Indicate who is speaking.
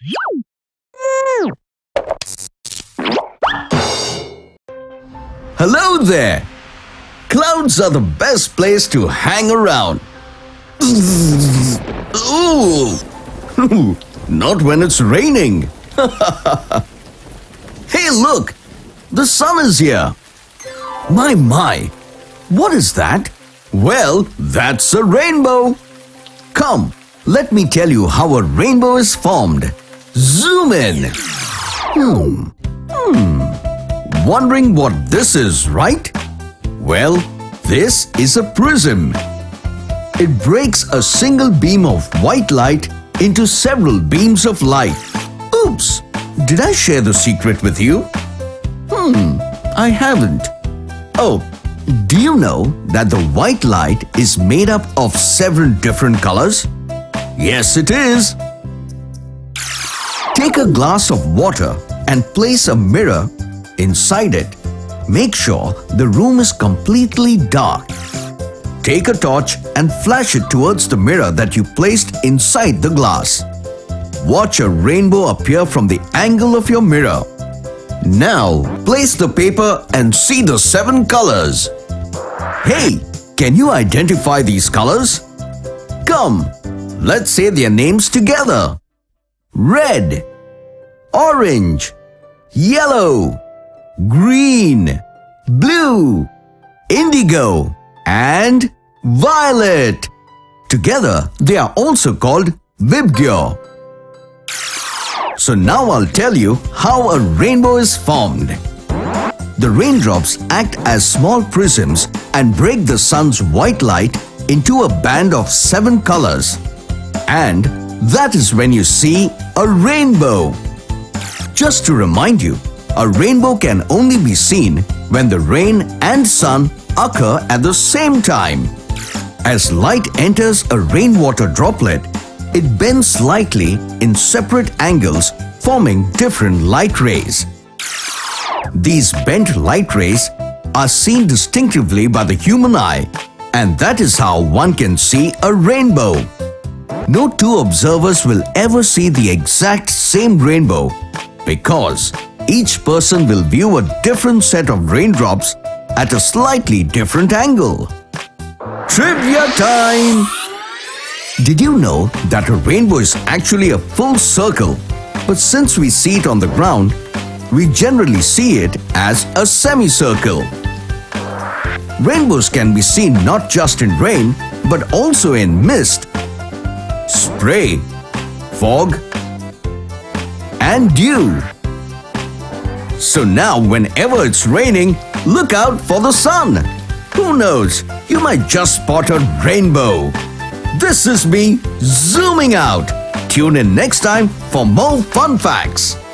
Speaker 1: Hello there! Clouds are the best place to hang around. Ooh! Not when it's raining. Hey, look! The sun is here. My! What is that? Well, that's a rainbow. Come, let me tell you how a rainbow is formed. Zoom in. Wondering what this is, right? Well, this is a prism. It breaks a single beam of white light into several beams of light. Oops! Did I share the secret with you? I haven't. Oh, do you know that the white light is made up of several different colors? Yes, it is. Take a glass of water and place a mirror inside it. Make sure the room is completely dark. Take a torch and flash it towards the mirror that you placed inside the glass. Watch a rainbow appear from the angle of your mirror. Now, place the paper and see the 7 colors. Hey, can you identify these colors? Come, let's say their names together. Red, orange, yellow, green, blue, indigo, and violet. Together, they are also called Vibgyor. So now I'll tell you how a rainbow is formed. The raindrops act as small prisms and break the sun's white light into a band of 7 colors. And that is when you see a rainbow. Just to remind you, a rainbow can only be seen when the rain and sun occur at the same time. As light enters a rainwater droplet, it bends slightly in separate angles, forming different light rays. These bent light rays are seen distinctively by the human eye, and that is how one can see a rainbow. No 2 observers will ever see the exact same rainbow because each person will view a different set of raindrops at a slightly different angle. Trivia time! Did you know that a rainbow is actually a full circle, but since we see it on the ground, we generally see it as a semicircle. Rainbows can be seen not just in rain, but also in mist, spray, fog, and dew. So now whenever it's raining, look out for the sun. Who knows, you might just spot a rainbow. This is me zooming out. Tune in next time for more fun facts.